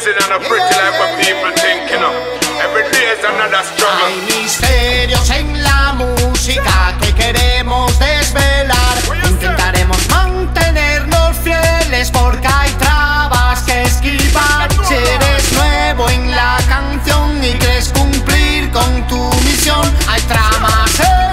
easy and a pretty like what people think, you know. Every day is another struggle. Hay misterios en la música que queremos desvelar. Intentaremos mantenernos fieles porque hay trabas que esquivar. Si eres nuevo en la canción y quieres cumplir con tu misión, hay tramas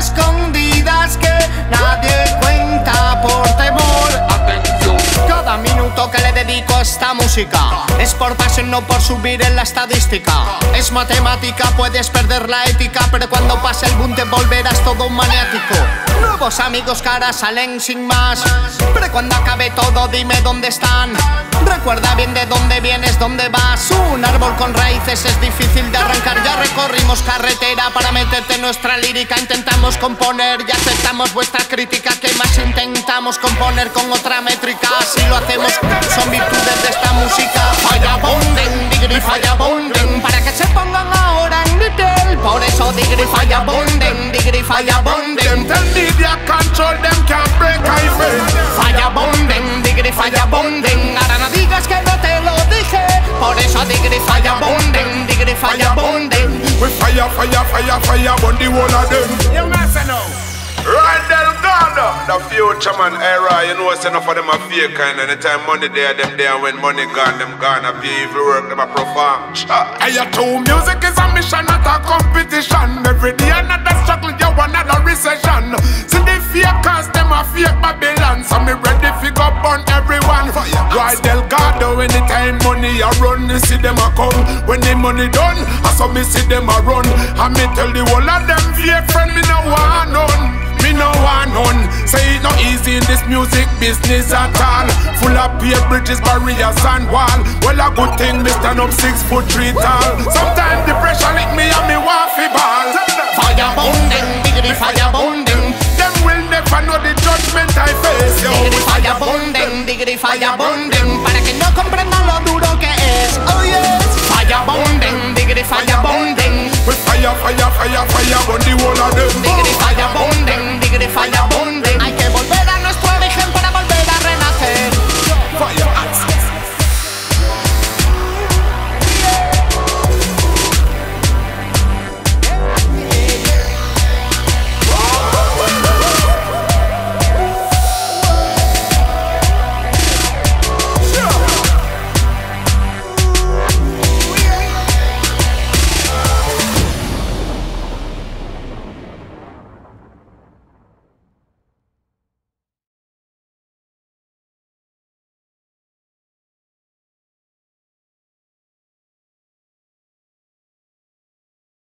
escondidas que nadie cuenta por temor. Atención. Cada minuto que le dedico a esta música es por pasión, no por subir en la estadística. Es matemática, puedes perder la ética, pero cuando pase el boom te volverás todo un maniático. Nuevos amigos que ahora salen sin más, pero cuando acabe todo dime dónde están. Recuerda bien de dónde vienes, dónde vas. Un árbol con raíces es difícil de arrancar. Ya recorrimos carretera para meterte en nuestra lírica. Intentamos componer y aceptamos vuestra crítica. ¿Qué más intentamos componer con otra métrica? Así lo hacemos, son virtudes de esta música. Fallabonden, digri fallabonden, para que se pongan ahora en nivel. Por eso digri fallabonden, digri fallabonden. Tell media control them can't break I feel. Fallabonden, digri fallabonden. Ahora no digas que no te lo dije. Por eso digri fallabonden, digri fallabonden. We fire, fire, fire, fire, burn the whole of them. You must know. Right Delgado, the future man era, you know what's enough of them a fake kind. Anytime money there, them there. When money gone, them gone. A pay for work, them a perform. Hey, you too, music is a mission, not a competition. Every day another struggle, you another recession. See the fakers, them a fake Babylon. So me ready fi go burn everyone. Right Delgado, anytime money a run, you see them a come. When the money done, I saw me see them a run. And me tell the whole of them fake friend, me no want none. Me no want none. Say it not easy in this music business at all. Full of peer bridges, barriers and wall. Well a good thing me stand up 6'3" tall. Sometimes the pressure lick me and me want fi ball. Fallabonden, digri fallabonden. Them will never know the judgment I face. Yo, Digri fallabonden, digri fallabonden.